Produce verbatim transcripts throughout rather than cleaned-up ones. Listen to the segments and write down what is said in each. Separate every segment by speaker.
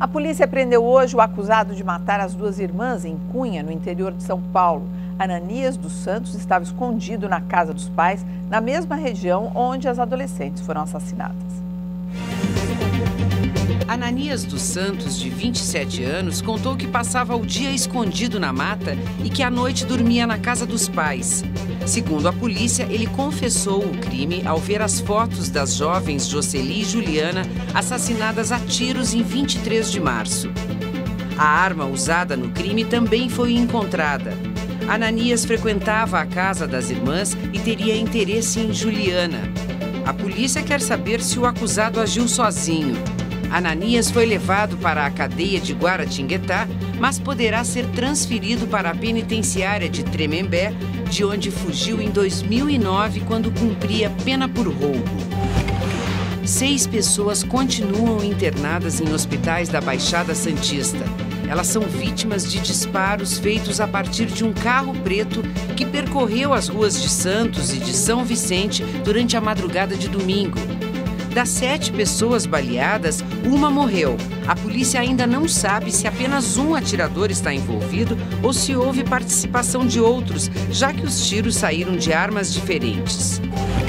Speaker 1: A polícia prendeu hoje o acusado de matar as duas irmãs em Cunha, no interior de São Paulo. Ananias dos Santos estava escondido na casa dos pais, na mesma região onde as adolescentes foram assassinadas.
Speaker 2: Ananias dos Santos, de vinte e sete anos, contou que passava o dia escondido na mata e que à noite dormia na casa dos pais. Segundo a polícia, ele confessou o crime ao ver as fotos das jovens Jocely e Juliana assassinadas a tiros em vinte e três de março. A arma usada no crime também foi encontrada. Ananias frequentava a casa das irmãs e teria interesse em Juliana. A polícia quer saber se o acusado agiu sozinho. Ananias foi levado para a cadeia de Guaratinguetá, mas poderá ser transferido para a penitenciária de Tremembé, de onde fugiu em dois mil e nove, quando cumpria pena por roubo. Seis pessoas continuam internadas em hospitais da Baixada Santista. Elas são vítimas de disparos feitos a partir de um carro preto que percorreu as ruas de Santos e de São Vicente durante a madrugada de domingo. Das sete pessoas baleadas, uma morreu. A polícia ainda não sabe se apenas um atirador está envolvido ou se houve participação de outros, já que os tiros saíram de armas diferentes.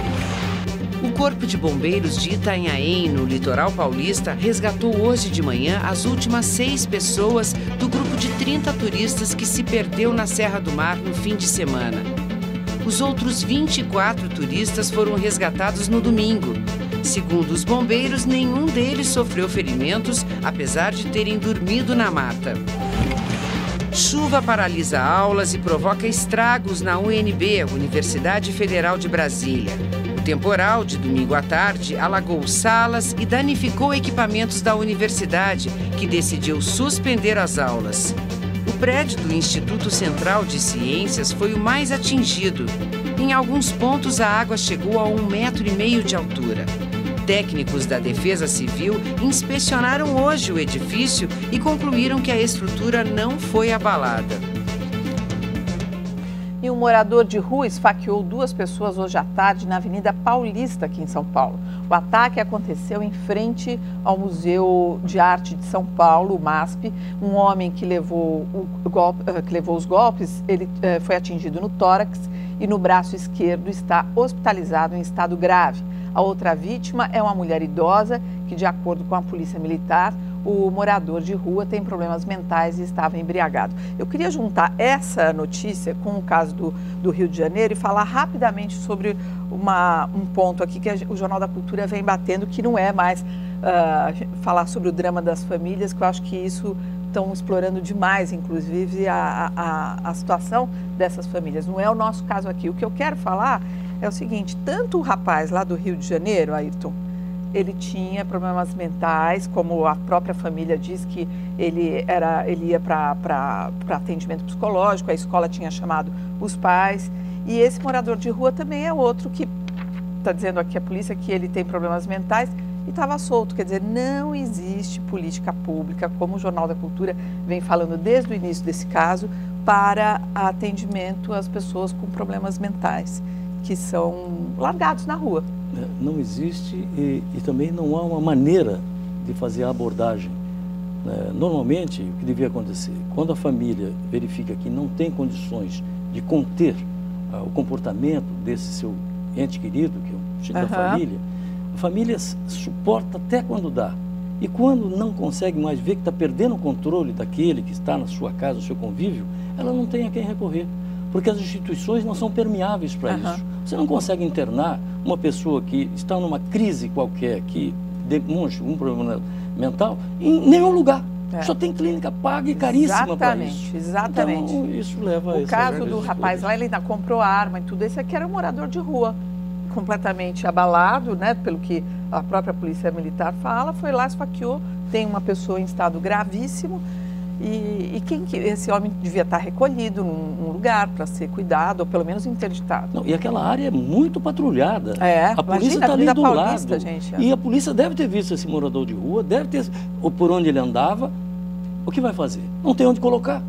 Speaker 2: O Corpo de Bombeiros de Itanhaém, no litoral paulista, resgatou hoje de manhã as últimas seis pessoas do grupo de trinta turistas que se perdeu na Serra do Mar no fim de semana. Os outros vinte e quatro turistas foram resgatados no domingo. Segundo os bombeiros, nenhum deles sofreu ferimentos, apesar de terem dormido na mata. Chuva paralisa aulas e provoca estragos na U N B, Universidade Federal de Brasília. O temporal de domingo à tarde alagou salas e danificou equipamentos da universidade, que decidiu suspender as aulas. O prédio do Instituto Central de Ciências foi o mais atingido. Em alguns pontos, a água chegou a um metro e meio de altura. Técnicos da Defesa Civil inspecionaram hoje o edifício e concluíram que a estrutura não foi abalada.
Speaker 1: E um morador de rua esfaqueou duas pessoas hoje à tarde na Avenida Paulista, aqui em São Paulo. O ataque aconteceu em frente ao Museu de Arte de São Paulo, o MASP. Um homem que levou, o golpe, que levou os golpes, ele foi atingido no tórax e no braço esquerdo, está hospitalizado em estado grave. A outra vítima é uma mulher idosa que, de acordo com a Polícia Militar, o morador de rua tem problemas mentais e estava embriagado. Eu queria juntar essa notícia com o caso do, do Rio de Janeiro e falar rapidamente sobre uma, um ponto aqui que a, o Jornal da Cultura vem batendo, que não é mais uh, falar sobre o drama das famílias, que eu acho que isso estão explorando demais, inclusive, a, a, a situação dessas famílias. Não é o nosso caso aqui. O que eu quero falar é o seguinte: tanto o rapaz lá do Rio de Janeiro, Ayrton, ele tinha problemas mentais, como a própria família diz que ele, era, ele ia para atendimento psicológico, a escola tinha chamado os pais, e esse morador de rua também é outro que está dizendo aqui a polícia que ele tem problemas mentais e estava solto. Quer dizer, não existe política pública, como o Jornal da Cultura vem falando desde o início desse caso, para atendimento às pessoas com problemas mentais, que são largados na rua.
Speaker 3: Não existe e, e também não há uma maneira de fazer a abordagem. Normalmente, o que devia acontecer? Quando a família verifica que não tem condições de conter uh, o comportamento desse seu ente querido, que é o filho uhum. da família, a família suporta até quando dá. E quando não consegue mais ver que está perdendo o controle daquele que está na sua casa, no seu convívio, ela não tem a quem recorrer. Porque as instituições não são permeáveis para uhum. isso. Você não consegue internar uma pessoa que está numa crise qualquer, que demonstra um problema mental, em nenhum lugar. É. Só tem clínica paga e caríssima para isso.
Speaker 1: Exatamente.
Speaker 3: Então, isso leva a
Speaker 1: O caso do rapaz lá, ele ainda comprou arma e tudo. Esse aqui era um morador de rua, completamente abalado, né, pelo que a própria Polícia Militar fala, foi lá, esfaqueou, tem uma pessoa em estado gravíssimo. E, e quem que esse homem devia estar recolhido num, num lugar para ser cuidado, ou pelo menos interditado.
Speaker 3: Não, e aquela área é muito patrulhada.
Speaker 1: É,
Speaker 3: a polícia está ali do
Speaker 1: Paulista,
Speaker 3: lado.
Speaker 1: Gente, é.
Speaker 3: E a polícia deve ter visto esse morador de rua, deve ter, ou por onde ele andava. O que vai fazer? Não tem onde colocar.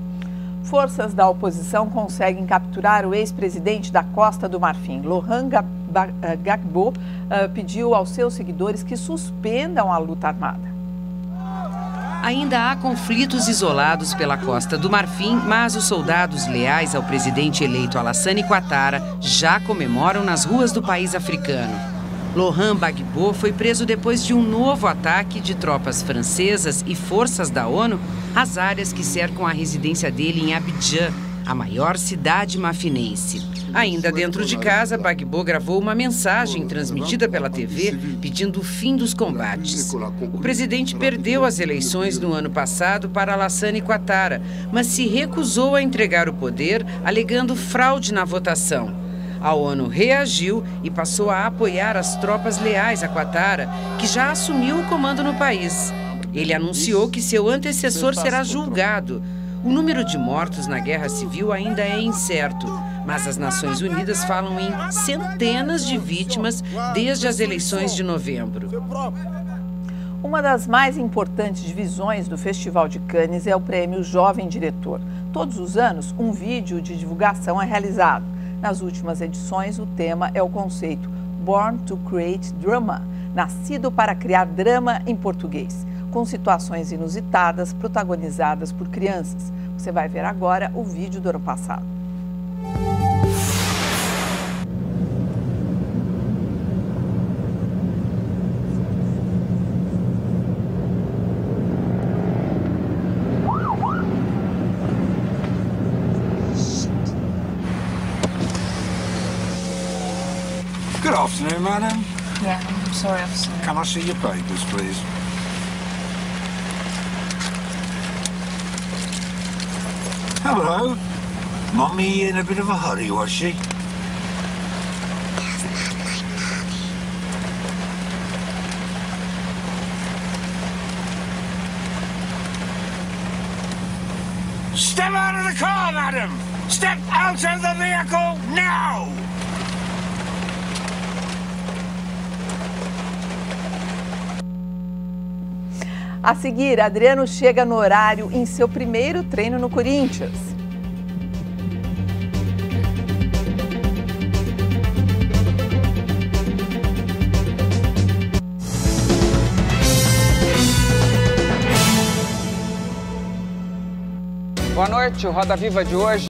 Speaker 1: Forças da oposição conseguem capturar o ex-presidente da Costa do Marfim. Laurent Gbagbo uh, pediu aos seus seguidores que suspendam a luta armada.
Speaker 2: Ainda há conflitos isolados pela Costa do Marfim, mas os soldados leais ao presidente eleito Alassane Ouattara já comemoram nas ruas do país africano. Laurent Gbagbo foi preso depois de um novo ataque de tropas francesas e forças da ONU às áreas que cercam a residência dele em Abidjan, a maior cidade mafinense. Ainda dentro de casa, Gbagbo gravou uma mensagem transmitida pela T V pedindo o fim dos combates. O presidente perdeu as eleições no ano passado para Alassane Ouattara, mas se recusou a entregar o poder, alegando fraude na votação. A ONU reagiu e passou a apoiar as tropas leais a Ouattara, que já assumiu o comando no país. Ele anunciou que seu antecessor será julgado. O número de mortos na guerra civil ainda é incerto, mas as Nações Unidas falam em centenas de vítimas desde as eleições de novembro.
Speaker 1: Uma das mais importantes divisões do Festival de Cannes é o Prêmio Jovem Diretor. Todos os anos, um vídeo de divulgação é realizado. Nas últimas edições, o tema é o conceito Born to Create Drama, nascido para criar drama em português, com situações inusitadas protagonizadas por crianças. Você vai ver agora o vídeo do ano passado.
Speaker 4: Good afternoon, madam.
Speaker 5: Yeah, I'm sorry, officer.
Speaker 4: Can I see your papers, please? Hello. Mummy in a bit of a hurry, was she? Step out of the car, madam! Step out of the vehicle now!
Speaker 1: A seguir, Adriano chega no horário em seu primeiro treino no Corinthians.
Speaker 6: Boa noite, o Roda Viva de hoje